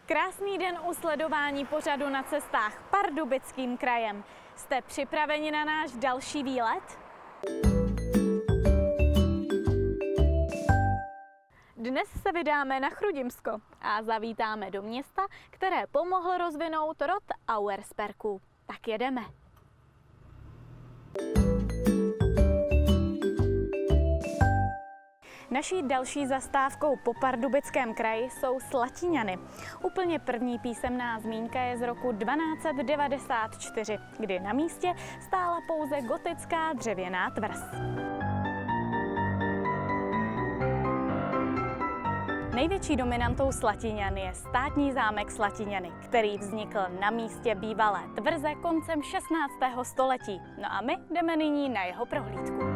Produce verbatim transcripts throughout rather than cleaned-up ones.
Krásný den u sledování pořadu Na cestách Pardubickým krajem. Jste připraveni na náš další výlet? Dnes se vydáme na Chrudimsko a zavítáme do města, které pomohl rozvinout rod Auersperků. Tak jedeme. Naší další zastávkou po Pardubickém kraji jsou Slatiňany. Úplně první písemná zmínka je z roku dvanáct set devadesát čtyři, kdy na místě stála pouze gotická dřevěná tvrz. Největší dominantou Slatiňan je státní zámek Slatiňany, který vznikl na místě bývalé tvrze koncem šestnáctého století. No a my jdeme nyní na jeho prohlídku.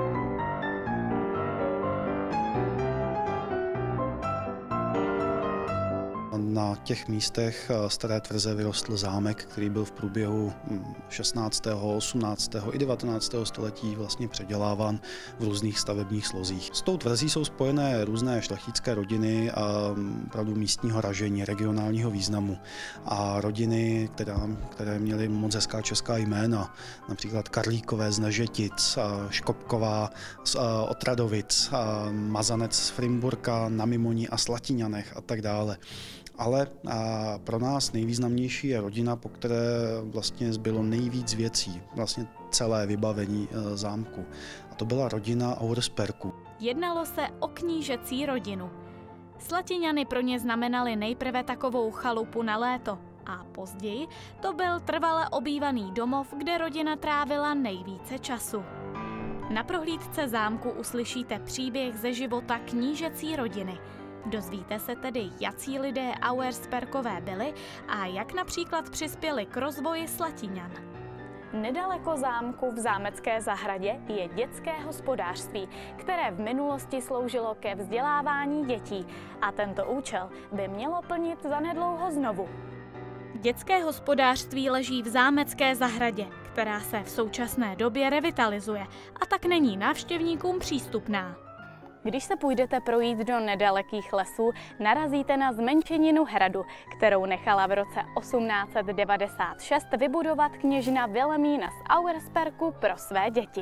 Na těch místech staré tvrze vyrostl zámek, který byl v průběhu šestnáctého, osmnáctého i devatenáctého století vlastně předěláván v různých stavebních slozích. S tou tvrzí jsou spojené různé šlechtické rodiny a opravdu místního ražení, regionálního významu. A rodiny, které, které měly moc hezká česká jména, například Karlíkové z Nežetic, Škopková z Otradovic, Mazanec z Frimburka, na Mimoní a Slatiňanech a tak dále. Ale pro nás nejvýznamnější je rodina, po které vlastně zbylo nejvíc věcí, vlastně celé vybavení zámku. A to byla rodina Auersperků. Jednalo se o knížecí rodinu. Slatiňany pro ně znamenaly nejprve takovou chalupu na léto a později to byl trvale obývaný domov, kde rodina trávila nejvíce času. Na prohlídce zámku uslyšíte příběh ze života knížecí rodiny. Dozvíte se tedy, jací lidé Auersperkové byli a jak například přispěli k rozvoji Slatiňan. Nedaleko zámku v zámecké zahradě je dětské hospodářství, které v minulosti sloužilo ke vzdělávání dětí a tento účel by mělo plnit zanedlouho znovu. Dětské hospodářství leží v zámecké zahradě, která se v současné době revitalizuje a tak není návštěvníkům přístupná. Když se půjdete projít do nedalekých lesů, narazíte na zmenšeninu hradu, kterou nechala v roce osmnáct set devadesát šest vybudovat kněžna Vilhelmína z Auersperku pro své děti.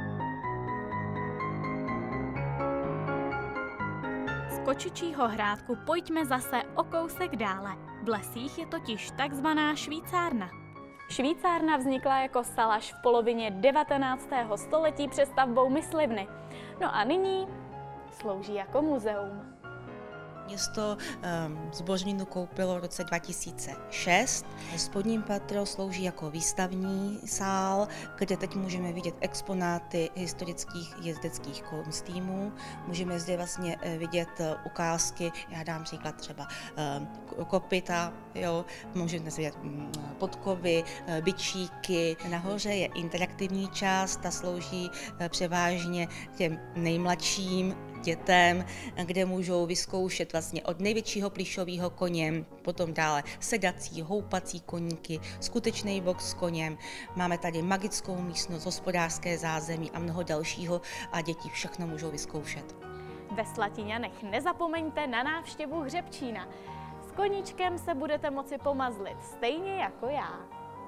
Z Kočičího hrádku pojďme zase o kousek dále. V lesích je totiž takzvaná švýcárna. Švýcárna vznikla jako salaš v polovině devatenáctého století přestavbou myslivny. No a nyní slouží jako muzeum. Město um, zbořninu koupilo v roce dva tisíce šest. Spodní patro slouží jako výstavní sál, kde teď můžeme vidět exponáty historických jezdeckých kostýmů. Můžeme zde vlastně vidět ukázky, já dám příklad třeba um, kopyta, jo, můžeme zde vidět um, podkovy, uh, bičíky. Nahoře je interaktivní část, ta slouží uh, převážně těm nejmladším dětem, kde můžou vyzkoušet vlastně od největšího plyšového koně, potom dále sedací, houpací koníky, skutečný box s koněm. Máme tady magickou místnost, hospodářské zázemí a mnoho dalšího a děti všechno můžou vyzkoušet. Ve Slatiňanech nezapomeňte na návštěvu Hřebčína. S koníčkem se budete moci pomazlit, stejně jako já.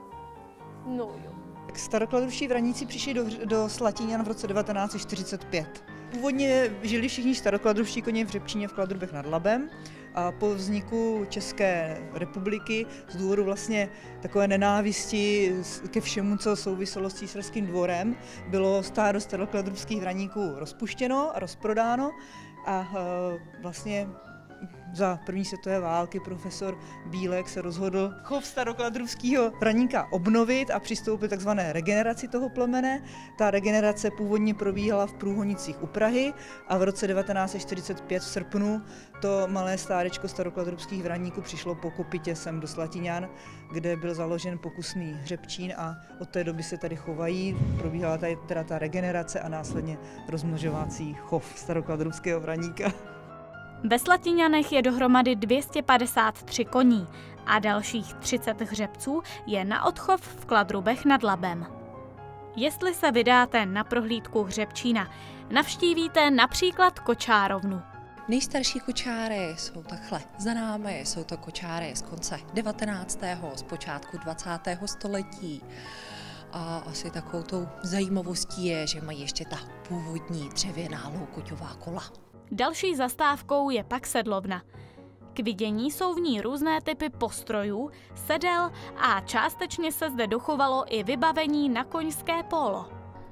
No jo. Starokladruští vraníci přišli do, do Slatiňan v roce devatenáct set čtyřicet pět. Původně žili všichni starokladruští koně v Hřebčíně v Kladrubech nad Labem a po vzniku České republiky z důvodu vlastně takové nenávisti ke všemu, co souviselo s císařským dvorem, bylo stádo starokladrubských vraníků rozpuštěno a rozprodáno a vlastně za první světové války profesor Bílek se rozhodl chov starokladrubského vraníka obnovit a přistoupit k takzvané regeneraci toho plemene. Ta regenerace původně probíhala v Průhonicích u Prahy a v roce devatenáct set čtyřicet pět v srpnu to malé stádečko starokladrubských vraníků přišlo po kopytě sem do Slatiňan, kde byl založen pokusný hřebčín a od té doby se tady chovají. Probíhala tady teda ta regenerace a následně rozmnožovací chov starokladrubského vraníka. Ve Slatiňanech je dohromady dvě stě padesát tři koní a dalších třicet hřebců je na odchov v Kladrubech nad Labem. Jestli se vydáte na prohlídku Hřebčína, navštívíte například kočárovnu. Nejstarší kočáry jsou takhle za námi, jsou to kočáry z konce devatenáctého z počátku dvacátého století. A asi takovou tou zajímavostí je, že mají ještě ta původní dřevěná loukoťová kola. Další zastávkou je pak sedlovna. K vidění jsou v ní různé typy postrojů, sedel a částečně se zde dochovalo i vybavení na koňské pólo.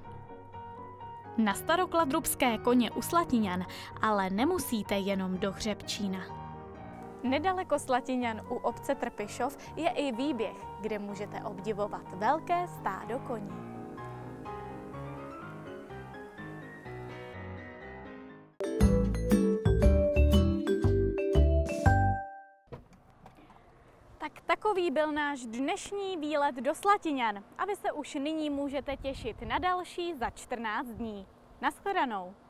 Na starokladrubské koně u Slatiňan ale nemusíte jenom do Hřebčína. Nedaleko Slatiňan u obce Trpišov je i výběh, kde můžete obdivovat velké stádo koní. Tak takový byl náš dnešní výlet do Slatiňan a vy se už nyní můžete těšit na další za čtrnáct dní. Nashledanou.